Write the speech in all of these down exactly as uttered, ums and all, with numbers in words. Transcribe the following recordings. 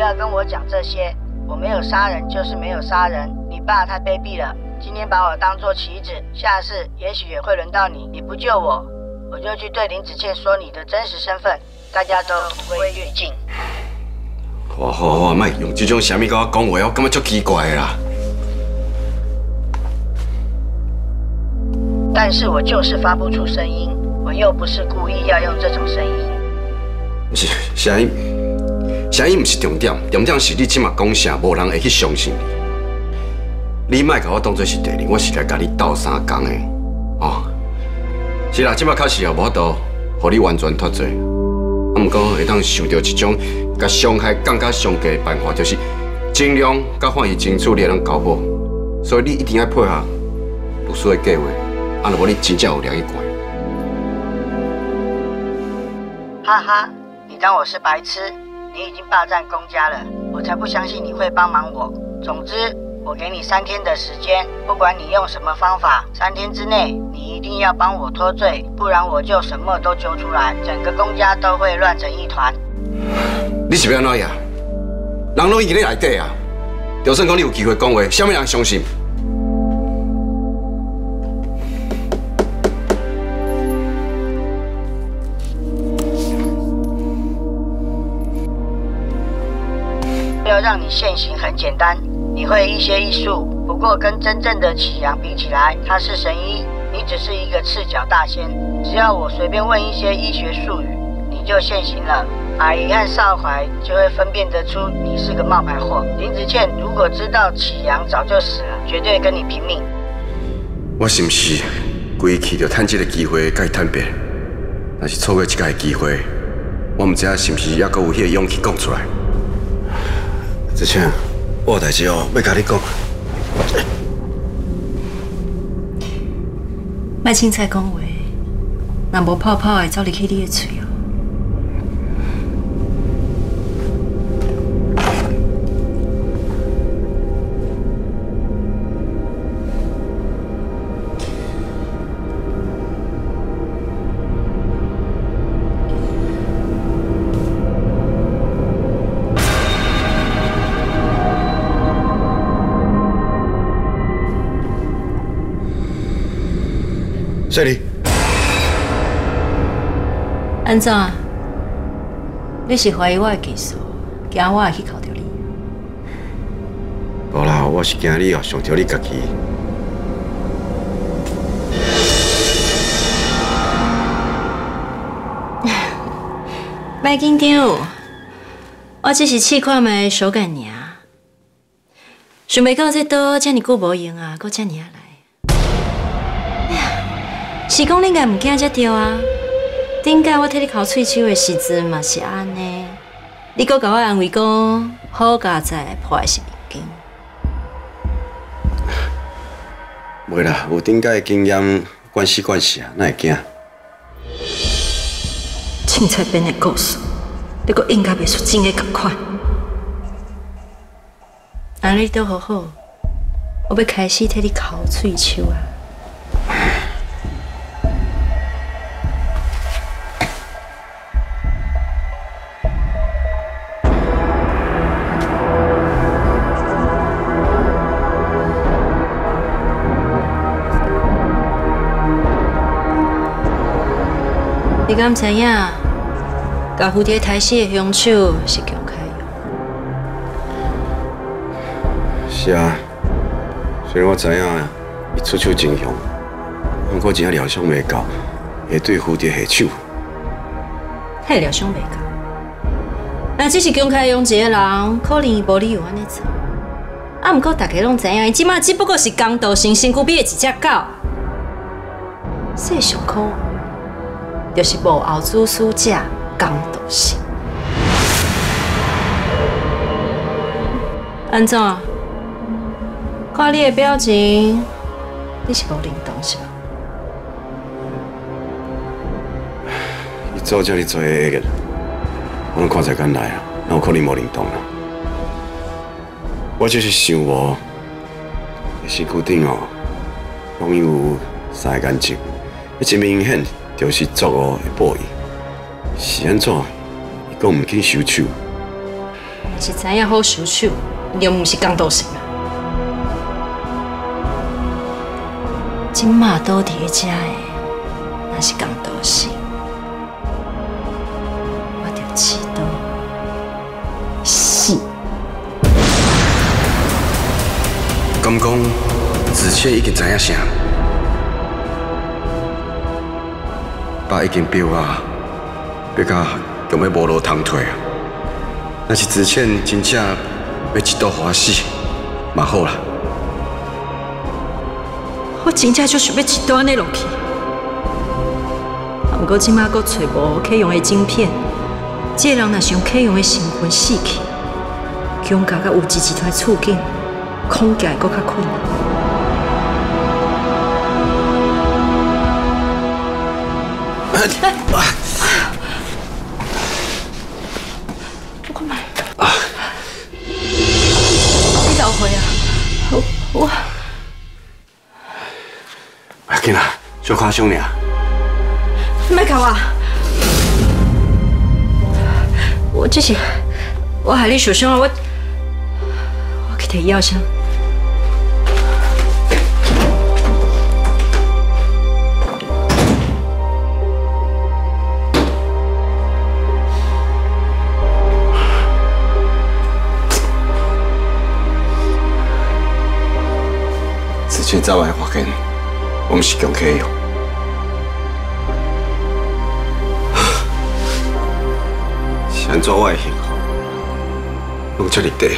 要跟我讲这些，我没有杀人就是没有杀人。你爸太卑鄙了，今天把我当作棋子，下次也许也会轮到你。你不救我，我就去对林子倩说你的真实身份，大家都同归于尽。 好好好，莫用这种啥物跟我讲话，我感觉足奇怪的啦。 但是我就是发不出声音，我又不是故意要用这种声音。 是声音，声音不是重点，重点是你即马讲啥，无人会去相信你。你莫甲我当作是第二，我是来甲你斗相共的。哦，是啦，即马确实也无法度，互你完全脱罪。啊，毋过会当想到一种甲伤害降较上低的办法，就是尽量甲犯意争取你能交保。所以你一定要配合律师的计划，啊，若无你真正有掠去关。 哈哈，你当我是白痴？你已经霸占公家了，我才不相信你会帮忙我。总之，我给你三天的时间，不管你用什么方法，三天之内你一定要帮我脱罪，不然我就什么都揪出来，整个公家都会乱成一团。 你是要安怎样？人拢已经在内底啊！就算讲你有机会讲话，啥物人相信？ 要让你现行很简单，你会一些艺术，不过跟真正的启阳比起来，他是神医，你只是一个赤脚大仙。只要我随便问一些医学术语，你就现行了。阿姨和少怀就会分辨得出你是个冒牌货。林子倩如果知道启阳早就死了，绝对跟你拼命。 我是不是规气就趁这个机会甲伊坦白？若是错过这个机会，我唔知影是不是还阁有迄个勇气讲出来。子倩，我有代志哦，要甲你讲。 莫凊彩讲话，若无泡泡会走入去你的嘴哦。 小丽， 安怎？你是怀疑我的技术，惊我会去考着你？ 无啦，我是惊你哦，伤着你家己。 别紧张，我只是试看卖手感尔。想袂到这刀遮尔久无用啊，搁遮尔啊来。是讲你应该唔惊才对啊？顶届我替你抠喙手的时阵嘛是安尼，你搁甲我安慰讲好佳哉破的是面筋。 袂啦，有顶届的经验，惯死惯死啊，哪会惊？ 凊彩编的故事，你搁应该袂出真的共款。安尼都好好，我要开始替你抠喙手啊。你敢知影？甲蝴蝶抬死的凶手是姜凯勇。 是啊，虽然我知影伊出手真凶，不过真正疗伤袂到，会对蝴蝶下手。 迄疗伤袂到，那只是姜凯勇一个人，可能伊无理由安尼做。啊，毋过大家拢知影，伊即马只不过是公道性身躯比的一只狗，世上可恶。就是无后主使者公道性，安怎？看你的表情，你是无灵动是吧？ 伊做遮尔多个，我拢看在眼内啊，哪有可能无灵动啊？我就是想无，身躯顶哦，拢有三个眼睛，一真明显。就是作恶的报应，是安怎？伊讲唔肯收手。 是知影好收手，又毋是公道性啊。今嘛倒伫咧遮的，那是公道性，我着知道死。 敢讲子倩已经知影啥？爸已经表啊，要甲强要无路通退啊！若是子倩真正要一刀划死，嘛好啦。 我真正就想要一刀安尼落去，啊！不过即马阁找无可以用的晶片，这个人若想可以用的身份死去，强加甲有志集团处境，恐计阁较困难。我看卖。你倒回啊！我我。 哎，囡仔，小夸张尔。 你莫搞我！我这是我害你受伤啊！我我去摕医药箱。 之前早晚发现，我们是强客哟。是安怎我的幸福，拢这么低？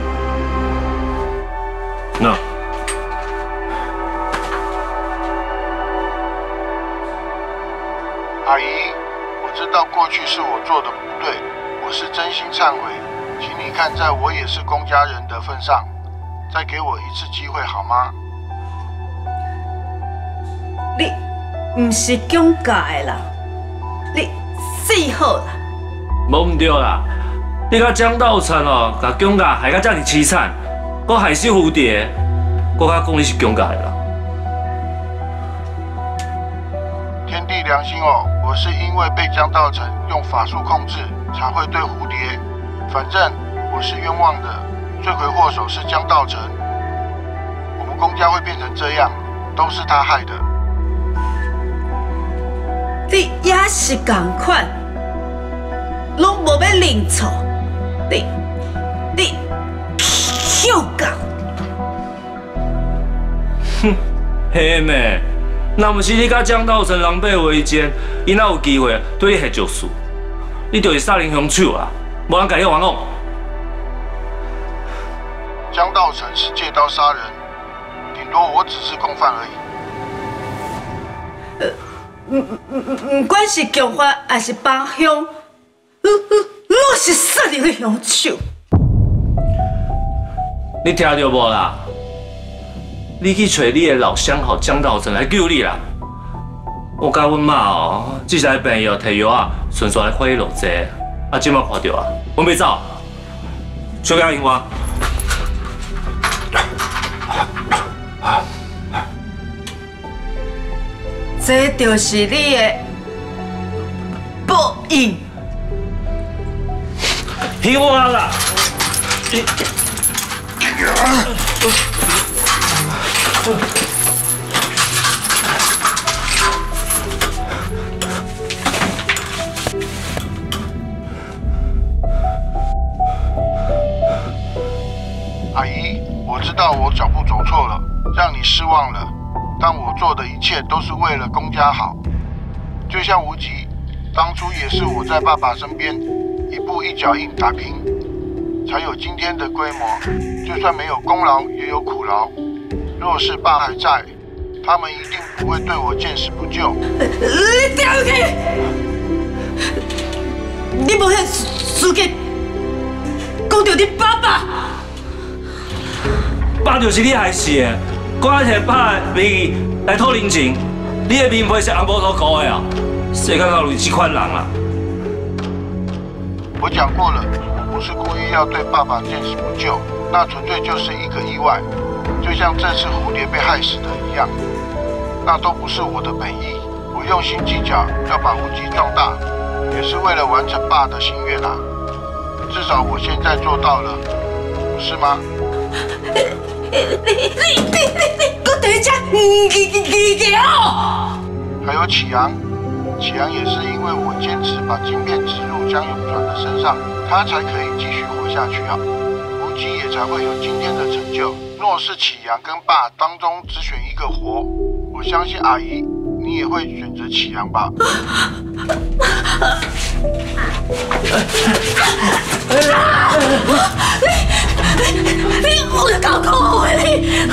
那。 阿姨，我知道过去是我做的不对，我是真心忏悔，请你看在我也是公家人的份上，再给我一次机会好吗？ 你唔是蒋家的人，你死好啦！ 无唔对啦，你甲蒋道灿哦，甲蒋家害甲遮尔凄惨，搁害死蝴蝶，搁甲讲你是蒋家的人。 天地良心哦，我是因为被江道成用法术控制，才会对蝴蝶。反正我是冤枉的，罪魁祸首是江道成。我们公家会变成这样，都是他害的。 你也是同款，拢无要认错，你你臭狗！ 哼，嘿妹，若不是你甲蒋道成狼狈为奸，伊哪有机会对你下著数？你就是杀人凶手啊！无人甲你冤枉。 江道成是借刀杀人，顶多我只是共犯而已。 呃。唔唔唔，唔管是强犯还是帮凶，我我我是杀人的凶手。 你听到无啦？你去找你的老相好江道成来救你啦！我甲阮妈哦，只是来病药摕药啊，顺续来发起落济，啊，即马看到啊，阮要走，小姐，听我。 这就是你的报应。 听我啦！ 阿姨，我知道我脚步走错了，让你失望了。但我做的一切都是为了公家好，就像无极，当初也是我在爸爸身边一步一脚印打拼，才有今天的规模。就算没有功劳，也有苦劳。若是爸还在，他们一定不会对我见死不救。 你掉去！你无向书记讲到你爸爸， 爸就是你害死的。我还摕爸的名义来讨人情，你的面皮是红无土糊的啊！世间哪有这款人啊？ 我讲过了，我不是故意要对爸爸见死不救，那纯粹就是一个意外，就像这次蝴蝶被害死的一样，那都不是我的本意。我用心计较，要把无极壮大，也是为了完成爸的心愿啊！ 至少我现在做到了，不是吗？ 你你你你你，我等一下，你你你哦！ 还有启阳，启阳也是因为我坚持把晶片植入江永传的身上，他才可以继续活下去啊。无极也才会有今天的成就。若是启阳跟爸当中只选一个活，我相信阿姨你也会选择启阳吧。你你我搞错了你！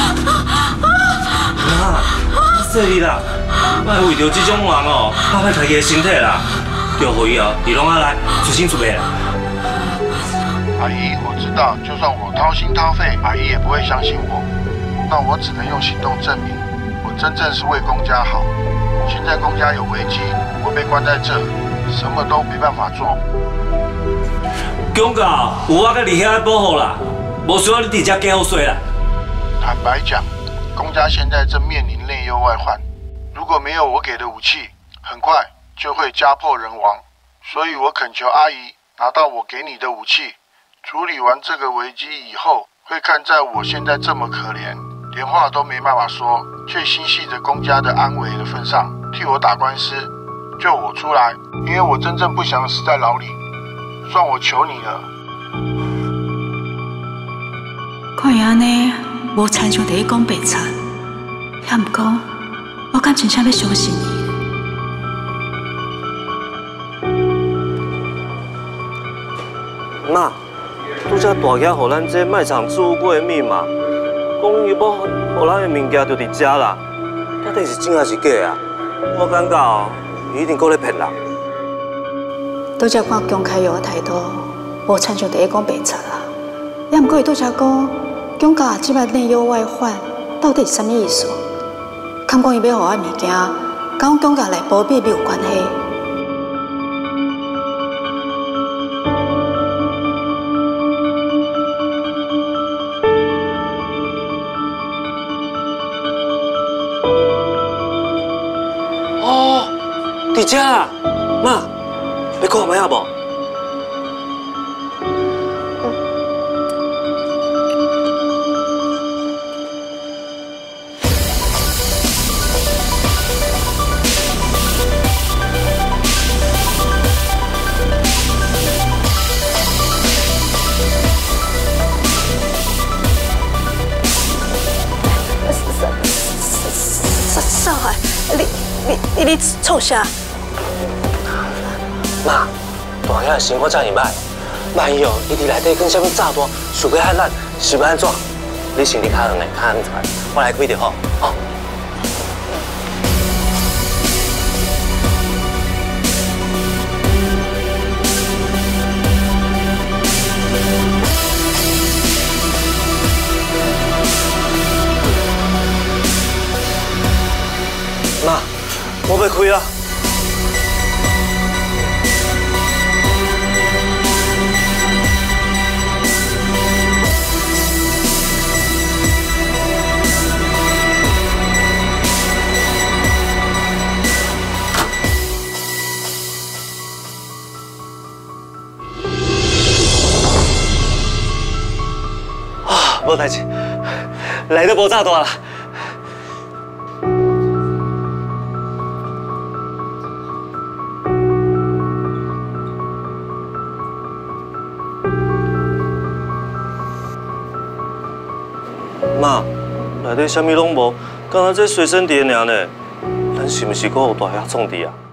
妈，我说你啦，莫为着这种人哦，打坏家己的身体啦。叫互伊哦，伊拢爱来出心出力啦。 阿姨，我知道，就算我掏心掏肺，阿姨也不会相信我。那我只能用行动证明，我真正是为公家好。现在公家有危机，我被关在这，什么都没办法做。 公告有我甲李兄来保护啦，无需要你直接加好水啦。 坦白讲，公家现在正面临内忧外患，如果没有我给的武器，很快就会家破人亡。所以我恳求阿姨拿到我给你的武器，处理完这个危机以后，会看在我现在这么可怜，连话都没办法说，却心系着公家的安危的份上，替我打官司，救我出来，因为我真正不想死在牢里。算我求你了。 看伊安尼，无参详地讲白贼，也毋过，我敢真正要相信伊。 妈，拄则大囝互咱这卖场置物柜的密码，讲伊要互咱的物件就伫遮啦，到底是真还是假啊？我感觉哦，伊一定搁咧骗人。 拄则看姜凯耀的态度，无参详地讲白贼啦。也毋过伊拄则讲，姜家即摆内忧外患，到底是啥物意思？敢讲伊要互我物件，甲姜家内部秘密有关系？ 哦，伫遮啦，妈，你看卖啊无？ 少海，你你你你创啥？ 妈，大囝的生活遮尔歹，万一哦，伊伫内底跟啥物炸弹，想要害咱，是要安怎？你身体较软的，较安全，我来开就好，吼。妈，我要开啊！啊，无代志，来都无炸弹啦。妈，内底啥物拢无，敢若这随身碟尔呢？咱是毋是阁有大遐创治啊？